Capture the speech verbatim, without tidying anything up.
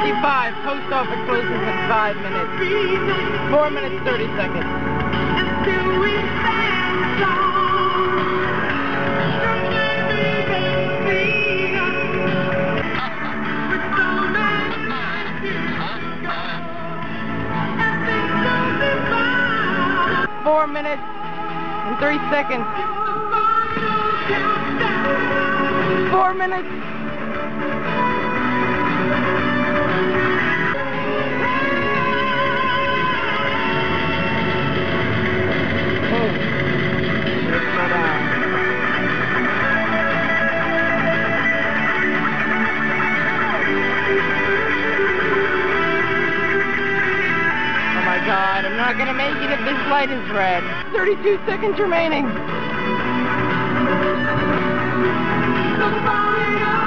fifty-five. Post office closes in five minutes. Four minutes, thirty seconds. Four minutes and three seconds. Four minutes. God, I'm not gonna make it if this light is red. thirty-two seconds remaining.